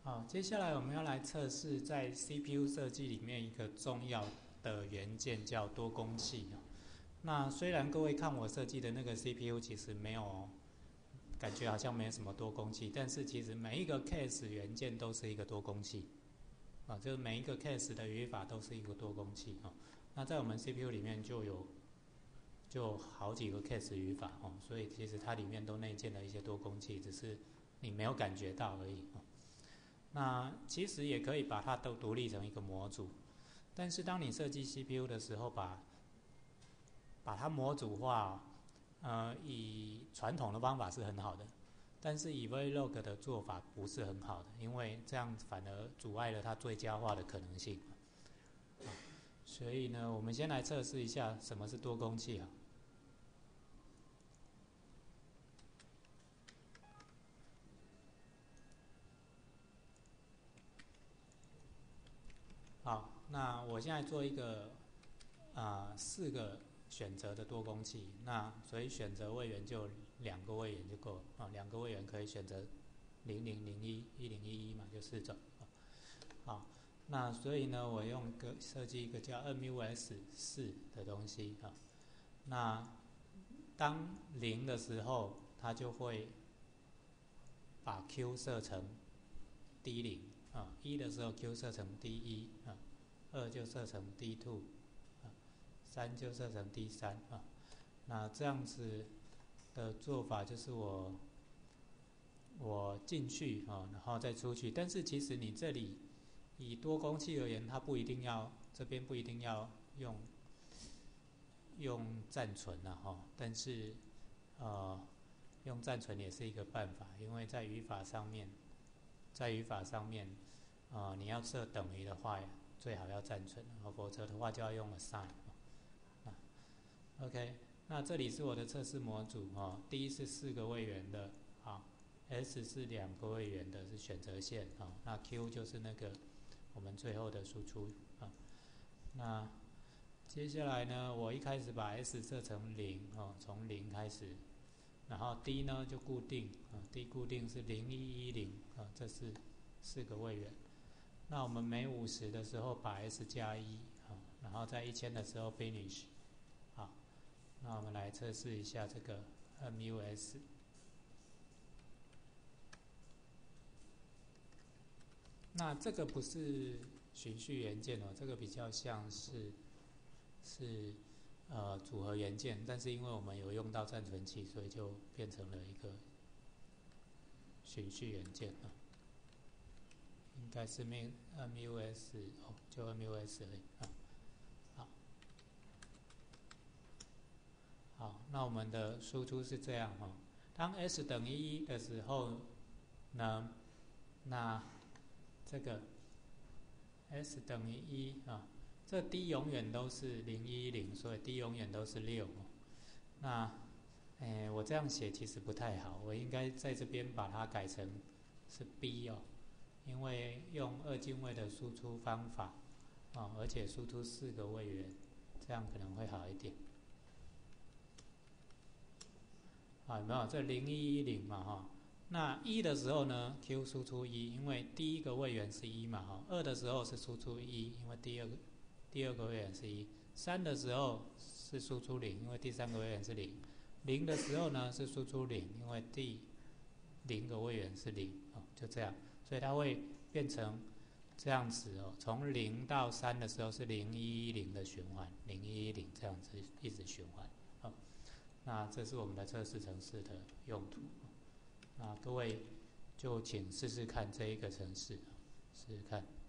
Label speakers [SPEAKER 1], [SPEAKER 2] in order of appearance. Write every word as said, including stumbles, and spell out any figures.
[SPEAKER 1] 好，接下来我们要来测试在 C P U 设计里面一个重要的元件叫多工器。那虽然各位看我设计的那个 C P U 其实没有感觉好像没有什么多工器，但是其实每一个 case 元件都是一个多工器啊，就是每一个 case 的语法都是一个多工器啊。那在我们 C P U 里面就有就好几个 case 语法哦，所以其实它里面都内建了一些多工器，只是你没有感觉到而已哦。那其实也可以把它都独立成一个模组，但是当你设计 C P U 的时候，把把它模组化，呃，以传统的方法是很好的，但是以 Verilog 的做法不是很好的，因为这样反而阻碍了它最佳化的可能性。所以呢，我们先来测试一下什么是多工器啊。好，那我现在做一个啊、呃、四个选择的多工器，那所以选择位元就两个位元就够了啊，两个位元可以选择零零零一一零一一嘛，就四种啊。好，那所以呢，我用个设计一个叫 M U S 四的东西啊。那当零的时候，它就会把 Q 设成 D 零啊，一的时候 Q 设成 D 一啊，二就设成 D 二啊，三就设成 D 三啊。那这样子的做法就是我我进去啊，然后再出去。但是其实你这里以多工器而言，它不一定要这边不一定要用用暂存啊哈，但是呃用暂存也是一个办法，因为在语法上面，在语法上面，呃你要设等于的话，最好要暂存，否则的话就要用 assign。啊 OK， 那这里是我的测试模组哦，第一是四个位元的啊 ，S 是两个位元的，是选择线啊，那 Q 就是那个我们最后的输出啊。那接下来呢，我一开始把 S 设成零哦，从零开始，然后 D 呢就固定啊 ，D 固定是零一一零啊，这是四个位元。那我们每五十的时候把 S 加一啊，然后在一千的时候 finish。好，那我们来测试一下这个 M U S。那这个不是循序元件哦，这个比较像是是呃组合元件，但是因为我们有用到暂存器，所以就变成了一个循序元件啊。应该是 M U S 哦，就 M U S 而已啊。好，好，那我们的输出是这样哦。当 S 等于一的时候呢，那这个 S 等于一啊，这 D 永远都是零一零，所以 D 永远都是六哦。那诶，我这样写其实不太好，我应该在这边把它改成是 B 哦，因为用二进位的输出方法啊，而且输出四个位元，这样可能会好一点。啊，有没有？这零一一零嘛哈，那一的时候呢 ，Q 输出一，因为第一个位元是一嘛哈。二的时候是输出一，因为第二个第二个位元是一。三的时候是输出零，因为第三个位元是零。零的时候呢是输出零，因为第零个位元是零哦，就这样，所以它会变成这样子哦。从零到三的时候是零一一零的循环，零一一零这样子一直循环哦。那这是我们的测试程式的用途，那各位就请试试看这一个程式，试试看。